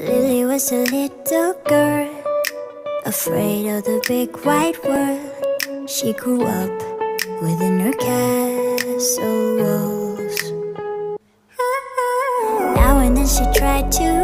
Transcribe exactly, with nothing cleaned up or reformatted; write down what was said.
Lily was a little girl, afraid of the big white world. She grew up within her castle walls. Now and then she tried to